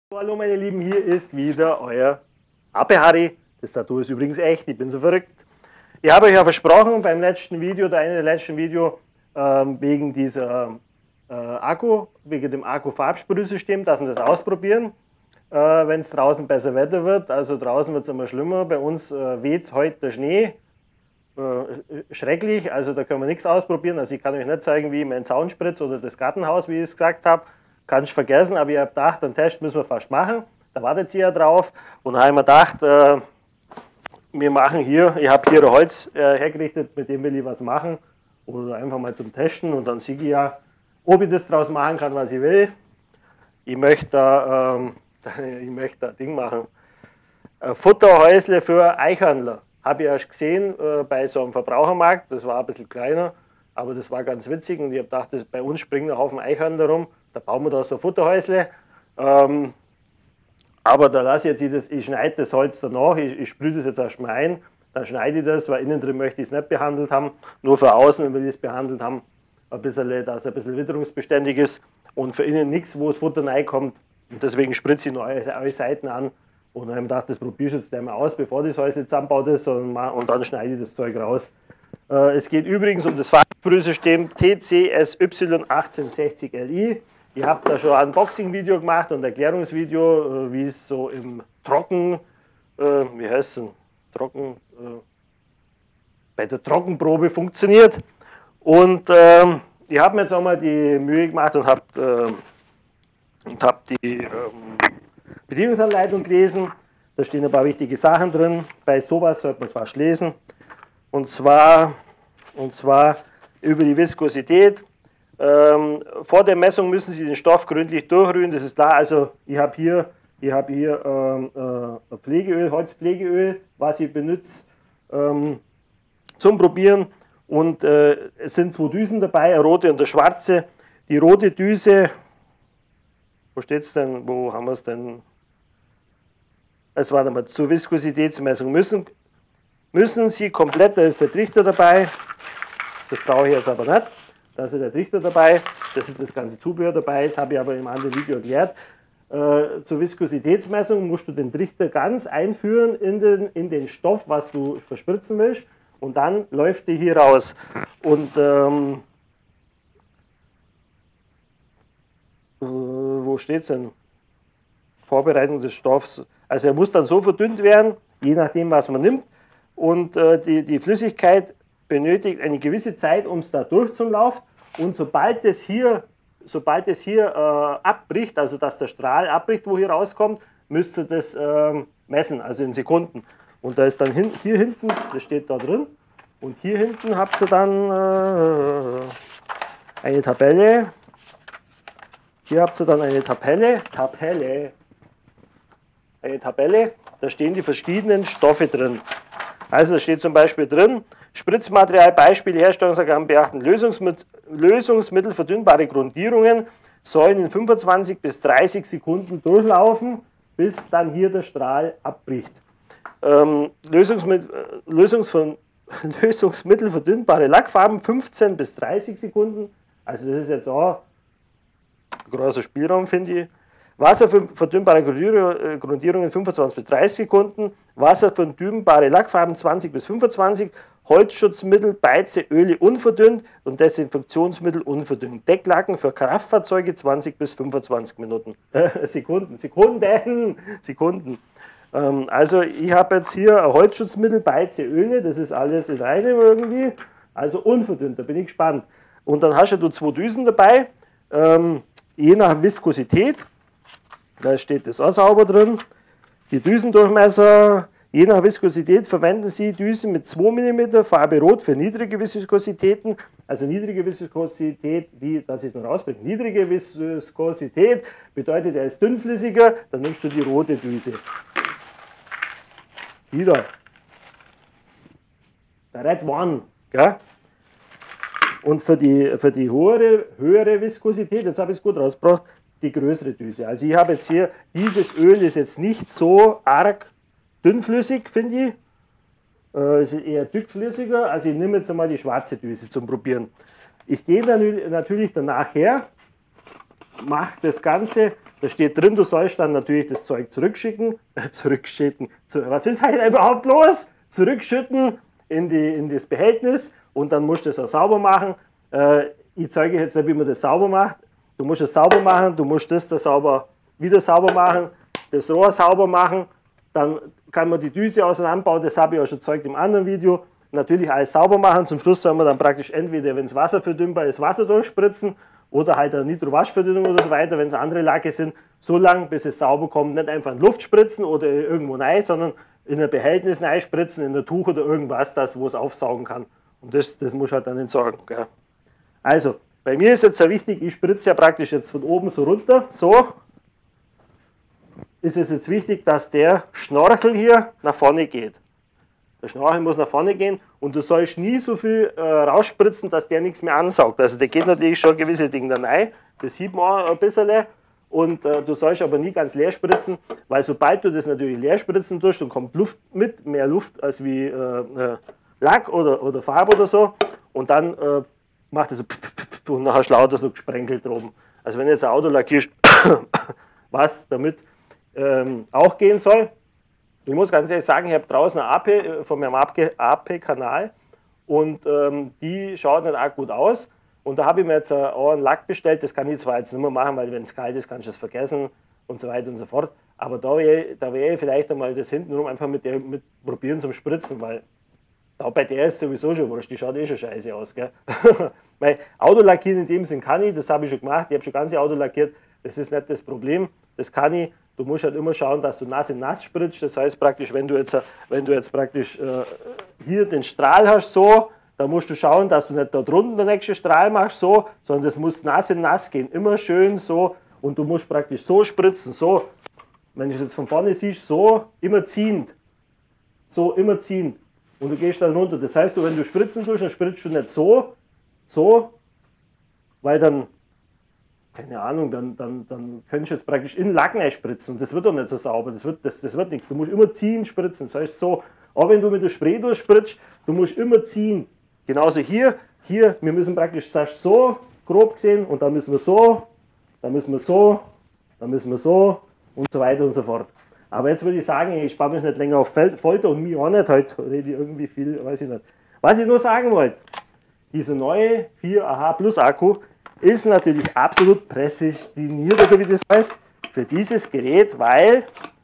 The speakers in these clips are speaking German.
Hallo meine Lieben, hier ist wieder euer Ape Harry. Das Tattoo ist übrigens echt, ich bin so verrückt. Ich habe euch ja versprochen beim letzten Video, der letzten Video, wegen dieser wegen dem Akku-Farbsprühsystem, dass wir das ausprobieren, wenn es draußen besser Wetter wird. Also draußen wird es immer schlimmer, bei uns weht heute der Schnee. Schrecklich, also da können wir nichts ausprobieren. Also ich kann euch nicht zeigen, wie ich meinen Zaun spritze oder das Gartenhaus, wie ich es gesagt habe. Kann ich vergessen, aber ich habe gedacht, einen Test müssen wir fast machen. Da wartet ihr ja drauf. Und da habe ich mir gedacht, wir machen hier, ich habe hier ein Holz hergerichtet, mit dem will ich was machen. Oder einfach mal zum Testen und dann sehe ich ja, ob ich das draus machen kann, was ich will. Ich möchte da ein Ding machen. Ein Futterhäusle für Eichhörnler. Habe ich erst gesehen bei so einem Verbrauchermarkt, das war ein bisschen kleiner, aber das war ganz witzig und ich habe gedacht, bei uns springen ein Haufen Eichhörnler rum, da bauen wir da so ein Futterhäusle. Aber da lasse ich jetzt, ich schneide das Holz danach, ich sprühe das jetzt erstmal ein, dann schneide ich das, weil innen drin möchte ich es nicht behandelt haben, nur für außen will ich es behandelt haben, dass es ein bisschen witterungsbeständig ist und für innen nichts, wo das Futter reinkommt. Und deswegen spritze ich nur alle Seiten an. Und dann habe ich gedacht, das probiere ich jetzt gleich mal aus, bevor das Häusle zusammenbaut ist und dann schneide ich das Zeug raus. Es geht übrigens um das Farbsprühsystem TCSY1860Li. Ich habe da schon ein Unboxing-Video gemacht und ein Erklärungsvideo, wie es so im bei der Trockenprobe funktioniert. Und ich habe mir jetzt auch mal die Mühe gemacht und habe die Bedienungsanleitung gelesen. Da stehen ein paar wichtige Sachen drin. Bei sowas sollte man es fast lesen. Und zwar über die Viskosität. Vor der Messung müssen Sie den Stoff gründlich durchrühren. Das ist klar. Also ich habe hier Pflegeöl, Holzpflegeöl, was ich benutze zum Probieren. Und es sind zwei Düsen dabei, eine rote und eine schwarze. Die rote Düse, wo steht es denn? Wo haben wir es denn? Jetzt warte mal, zur Viskositätsmessung müssen Sie komplett, da ist der Trichter dabei, das brauche ich jetzt aber nicht, da ist der Trichter dabei, das ist das ganze Zubehör dabei, das habe ich aber im anderen Video erklärt. Zur Viskositätsmessung musst du den Trichter ganz einführen in den Stoff, was du verspritzen willst, und dann läuft die hier raus. Und wo steht es denn? Vorbereitung des Stoffs. Also er muss dann so verdünnt werden, je nachdem, was man nimmt. Und die Flüssigkeit benötigt eine gewisse Zeit, um es da durchzulaufen. Und sobald es hier abbricht, also dass der Strahl abbricht, wo hier rauskommt, müsst ihr das messen, also in Sekunden. Und da ist dann hier hinten, das steht da drin, und hier hinten habt ihr dann eine Tabelle. Hier habt ihr dann eine Tabelle, da stehen die verschiedenen Stoffe drin. Also da steht zum Beispiel drin, Spritzmaterial, Beispiel, Herstellungsangaben beachten, Lösungsmittel, verdünnbare Grundierungen sollen in 25 bis 30 Sekunden durchlaufen, bis dann hier der Strahl abbricht. Lösungsmittel, verdünnbare Lackfarben, 15 bis 30 Sekunden, also das ist jetzt auch ein großer Spielraum, finde ich. Wasserverdünnbare Grundierungen 25 bis 30 Sekunden, wasserverdünnbare Lackfarben 20 bis 25, Holzschutzmittel, Beize, Öle unverdünnt und Desinfektionsmittel unverdünnt. Decklacken für Kraftfahrzeuge 20 bis 25 Minuten. Sekunden. Also ich habe jetzt hier ein Holzschutzmittel, Beize, Öle, das ist alles in einem irgendwie, also unverdünnt, da bin ich gespannt. Und dann hast du zwei Düsen dabei, je nach Viskosität. Da steht das auch sauber drin. Die Düsendurchmesser, je nach Viskosität verwenden Sie Düsen mit 2 mm, Farbe Rot für niedrige Viskositäten. Also niedrige Viskosität, dass ich es noch rausbringe. Niedrige Viskosität bedeutet, er ist dünnflüssiger, dann nimmst du die rote Düse. Wieder. Der Red One. Gell? Und für die höhere Viskosität, jetzt habe ich es gut rausgebracht, die größere Düse. Also ich habe jetzt hier, dieses Öl ist jetzt nicht so arg dünnflüssig, finde ich. Es ist eher dickflüssiger, also ich nehme jetzt einmal die schwarze Düse zum Probieren. Ich gehe natürlich danach her, mache das Ganze Da steht drin, du sollst dann natürlich das Zeug zurückschütten, was ist halt überhaupt los? Zurückschütten in das Behältnis und dann musst du das auch sauber machen. Ich zeige jetzt nicht, wie man das sauber macht. Du musst es sauber machen, du musst das wieder sauber machen, das Rohr sauber machen, dann kann man die Düse auseinanderbauen, das habe ich auch schon gezeigt im anderen Video. Natürlich alles sauber machen, zum Schluss soll man dann praktisch entweder, wenn es wasserverdünnbar ist, Wasser durchspritzen oder halt eine Nitro-Waschverdünnung oder so weiter, wenn es andere Lacke sind, so lange bis es sauber kommt, nicht einfach in Luft spritzen oder irgendwo rein, sondern in ein Behältnis reinspritzen, in ein Tuch oder irgendwas, wo es aufsaugen kann. Und das muss halt dann entsorgen. Gell. Also, bei mir ist jetzt sehr wichtig, ich spritze ja praktisch jetzt von oben so runter, so. Ist es jetzt wichtig, dass der Schnorchel hier nach vorne geht. Der Schnorchel muss nach vorne gehen und du sollst nie so viel rausspritzen, dass der nichts mehr ansaugt. Also der geht natürlich schon gewisse Dinge da rein, das sieht man auch ein bisschen. Und du sollst aber nie ganz leer spritzen, weil sobald du das natürlich leer spritzen tust, dann kommt Luft mit, mehr Luft als wie Lack oder Farbe oder so. Und dann macht es so und dann hast du lauter so gesprenkelt oben. Also wenn du jetzt ein Auto lackierst, was damit auch gehen soll. Ich muss ganz ehrlich sagen, ich habe draußen eine AP von meinem AP-Kanal und die schaut nicht auch gut aus. Und da habe ich mir jetzt auch einen Lack bestellt, das kann ich zwar jetzt nicht mehr machen, weil wenn es kalt ist, kannst du es vergessen und so weiter und so fort. Aber da wäre ich vielleicht einmal das hintenrum einfach mit probieren zum Spritzen, weil auch bei der ist sowieso schon wurscht, die schaut eh schon scheiße aus. Gell? Weil Auto lackieren in dem Sinn kann ich, das habe ich schon gemacht, ich habe schon ganze Auto lackiert, das ist nicht das Problem, das kann ich. Du musst halt immer schauen, dass du nass in nass spritzt, das heißt praktisch, wenn du jetzt praktisch hier den Strahl hast, so, dann musst du schauen, dass du nicht da drunten den nächsten Strahl machst, so, sondern das muss nass in nass gehen, immer schön so und du musst praktisch so spritzen, so, wenn du es jetzt von vorne siehst, so, immer ziehend, so, immer ziehend. Und du gehst dann runter. Das heißt, wenn du spritzen tust, dann spritzt du nicht so, weil dann, keine Ahnung, dann könntest du jetzt praktisch in den Lacken einspritzen. Und das wird doch nicht so sauber, das wird nichts. Du musst immer ziehen, spritzen. Das heißt so, auch wenn du mit der Spray durchspritzt, du musst immer ziehen. Genauso hier, wir müssen praktisch zuerst so, grob gesehen, und dann müssen wir so, dann müssen wir so, dann müssen wir so und so weiter und so fort. Aber jetzt würde ich sagen, ich spare mich nicht länger auf Folter und mich auch nicht, heute rede ich irgendwie viel, weiß ich nicht. Was ich nur sagen wollte, dieser neue 4AH Plus Akku ist natürlich absolut prädestiniert, oder wie das heißt, für dieses Gerät, weil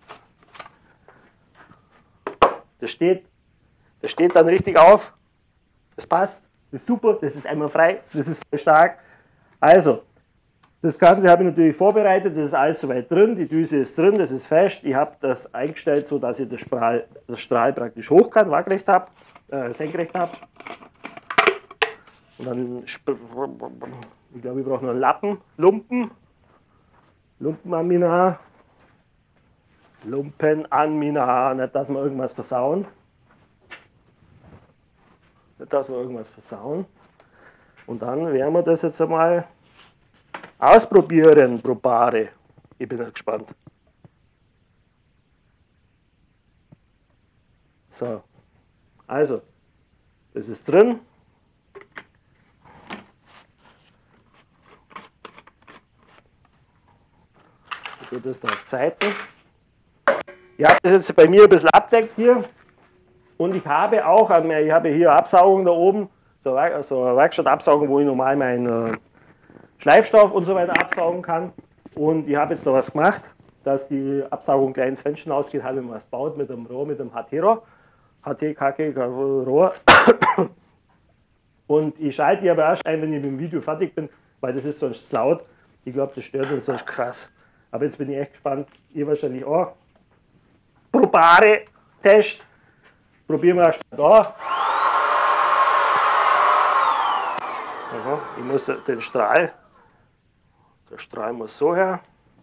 das steht dann richtig auf, das passt, das ist super, das ist einwandfrei, das ist voll stark. Also, das Ganze habe ich natürlich vorbereitet, das ist alles soweit drin, die Düse ist drin, das ist fest. Ich habe das eingestellt, so dass ich das Strahl praktisch hochkant, waagrecht habe, senkrecht habe. Und dann, ich glaube, ich brauche noch einen Lumpenanminar, nicht dass wir irgendwas versauen. Und dann werden wir das jetzt einmal ausprobieren, probare. Ich bin gespannt. So, also, das ist drin. Ich tue das da auf Seiten. Ich habe das jetzt bei mir ein bisschen abdeckt hier. Und ich habe hier Absaugung da oben, so eine Werkstattabsaugung, wo ich normal meinen Schleifstoff und so weiter absaugen kann. Und ich habe jetzt da was gemacht, dass die Absaugung gleich ins Fenster ausgeht, habe ich mir was gebaut mit dem Rohr, mit dem HT-Rohr. HT-Rohr. Und ich schalte die aber erst ein, wenn ich mit dem Video fertig bin, weil das ist sonst laut. Ich glaube, das stört uns sonst krass. Aber jetzt bin ich echt gespannt, ihr wahrscheinlich auch. Probare Test. Probieren wir erst mal da. Aha, ich muss den Strahl. Der Strahl muss so her.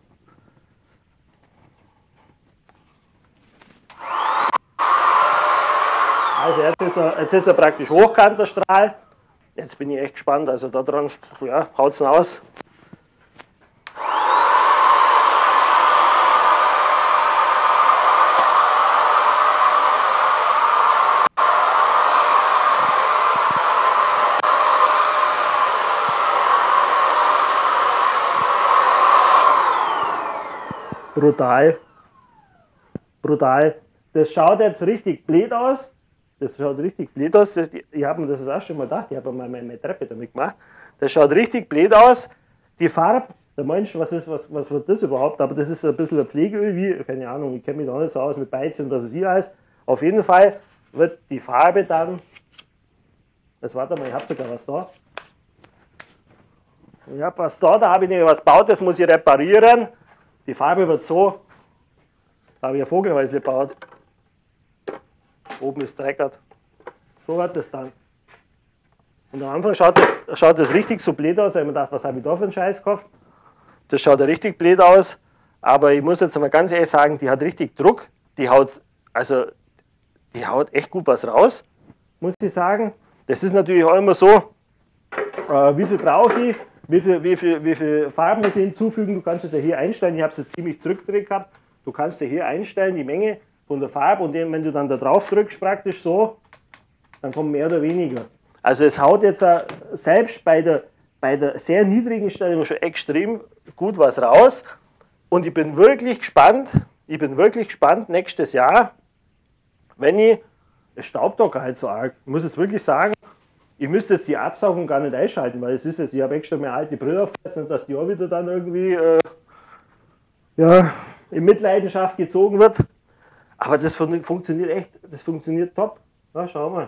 Also jetzt ist er praktisch hochkant, der Strahl. Jetzt bin ich echt gespannt. Also da dran, ja, haut es aus. Brutal. Brutal. Das schaut jetzt richtig blöd aus. Das schaut richtig blöd aus. Ich habe mir das auch schon mal gedacht. Ich habe mal meine Treppe damit gemacht. Das schaut richtig blöd aus. Die Farbe, der Mensch, was wird das überhaupt? Aber das ist ein bisschen ein Pflegeöl, wie, keine Ahnung, ich kenne mich da nicht so aus mit Beizen und was es hier heißt. Auf jeden Fall wird die Farbe dann, jetzt warte mal, ich habe sogar was da. Ich habe was da habe ich nicht was gebaut, das muss ich reparieren. Die Farbe wird so, da habe ich ein Vogelhäusle gebaut. Oben ist dreckert. So wird das dann. Und am Anfang schaut das richtig so blöd aus, weil ich mir dachte, was habe ich da für einen Scheiß gekauft? Das schaut ja richtig blöd aus, aber ich muss jetzt mal ganz ehrlich sagen, die hat richtig Druck, die haut echt gut was raus, muss ich sagen. Das ist natürlich auch immer so, wie viel brauche ich, wie viel Farben muss ich hinzufügen, du kannst es ja hier einstellen, ich habe es jetzt ziemlich zurückgedreht gehabt, du kannst ja hier einstellen, die Menge von der Farbe und wenn du dann da drauf drückst, praktisch so, dann kommt mehr oder weniger. Also es haut jetzt selbst bei der sehr niedrigen Stellung schon extrem gut was raus und ich bin wirklich gespannt nächstes Jahr, wenn es staubt doch gar nicht so arg. Ich muss jetzt wirklich sagen, ich müsste jetzt die Absaugung gar nicht einschalten, weil es ist jetzt, ich habe extra meine alte Brille aufgesetzt, dass die auch wieder dann irgendwie in Mitleidenschaft gezogen wird. Aber das funktioniert echt, das funktioniert top. Na, schau mal.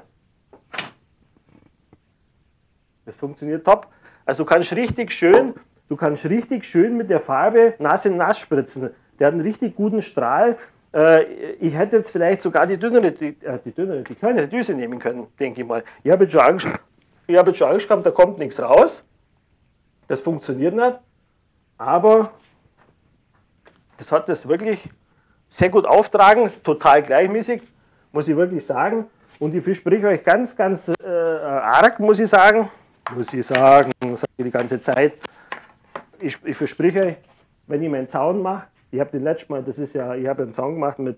Das funktioniert top. Also du kannst richtig schön mit der Farbe nass in nass spritzen. Der hat einen richtig guten Strahl. Ich hätte jetzt vielleicht sogar die kleinere Düse nehmen können, denke ich mal. Ich habe jetzt schon Angst gehabt, da kommt nichts raus. Das funktioniert nicht. Aber das hat das wirklich sehr gut auftragen, ist total gleichmäßig, muss ich wirklich sagen. Und ich verspreche euch ganz arg, muss ich sagen, sage ich die ganze Zeit. Ich verspreche euch, wenn ich meinen Zaun mache, ich habe den letzten Mal, ich habe einen Zaun gemacht mit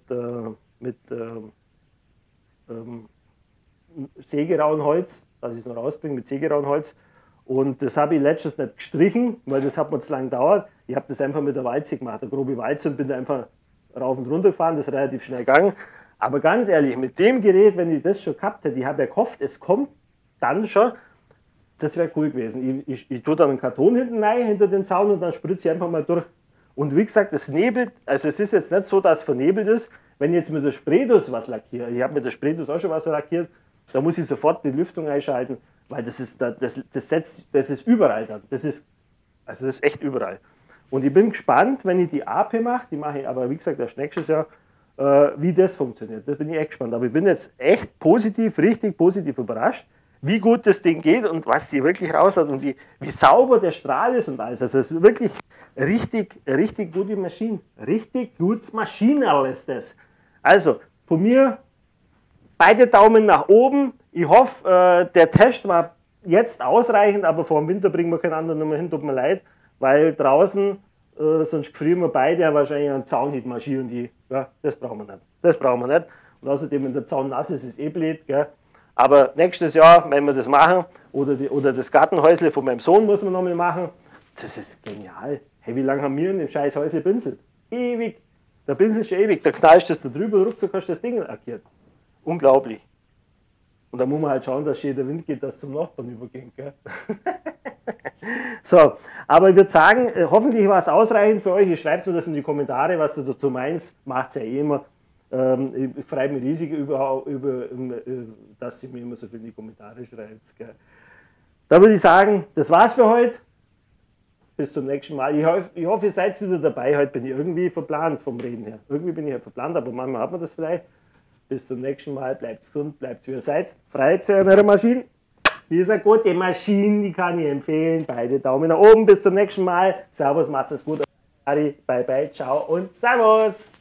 Sägerauenholz, dass ich es noch rausbringe, mit Sägerauenholz. Und das habe ich letztens nicht gestrichen, weil das hat mir zu lange gedauert. Ich habe das einfach mit der Walze gemacht, eine grobe Walze, und bin da einfach rauf und runter gefahren, das ist relativ schnell gegangen. Aber ganz ehrlich, mit dem Gerät, wenn ich das schon gehabt hätte, ich habe ja gehofft, es kommt dann schon, das wäre cool gewesen. Ich tue dann einen Karton hinten rein, hinter den Zaun, und dann spritze ich einfach mal durch. Und wie gesagt, das nebelt, also es ist jetzt nicht so, dass es vernebelt ist, wenn ich jetzt mit der Spraydose was lackiere. Ich habe mit der Spraydose auch schon was lackiert, da muss ich sofort die Lüftung einschalten, weil das ist überall dann. Das ist echt überall. Und ich bin gespannt, wenn ich die AP mache, die mache ich aber wie gesagt erst nächstes Jahr, wie das funktioniert. Das bin ich echt gespannt. Aber ich bin jetzt echt richtig positiv überrascht, wie gut das Ding geht und was die wirklich raus hat und wie sauber der Strahl ist und alles. Also es ist wirklich richtig gute Maschine. Richtig gutes Maschinerl ist das. Also von mir beide Daumen nach oben. Ich hoffe, der Test war jetzt ausreichend, aber vor dem Winter bringen wir keinen anderen mehr hin, tut mir leid, weil draußen, sonst gefrieren wir beide ja wahrscheinlich einen Zaunhitmaschine und das brauchen wir nicht. Das brauchen wir nicht. Und außerdem, wenn der Zaun nass ist, ist es blöd, gell? Aber nächstes Jahr, wenn wir das machen, oder das Gartenhäusle von meinem Sohn muss man nochmal machen, das ist genial. Hey, wie lange haben wir in dem scheiß Häusle pinselt? Ewig. Der pinselt schon ewig. Da knallst du das da drüber, ruckzuck hast du das Ding lackiert. Unglaublich. Und da muss man halt schauen, dass schön der Wind geht, dass zum Nachbarn übergeht. Gell? So, aber ich würde sagen, hoffentlich war es ausreichend für euch. Ihr schreibt mir das in die Kommentare, was du dazu meinst. Macht es ja eh immer. Ich freue mich riesig dass ihr mir immer so viel in die Kommentare schreibt. Gell? Da würde ich sagen, das war's für heute. Bis zum nächsten Mal. Ich hoffe, ihr seid wieder dabei. Heute bin ich irgendwie verplant vom Reden her. Irgendwie bin ich halt verplant, aber manchmal hat man das vielleicht. Bis zum nächsten Mal. Bleibt gesund, bleibt wie ihr seid. Freut euch an eurer Maschine. Die ist eine gute Maschine, die kann ich empfehlen. Beide Daumen nach oben. Bis zum nächsten Mal. Servus, macht's es gut. Bye bye, ciao und servus.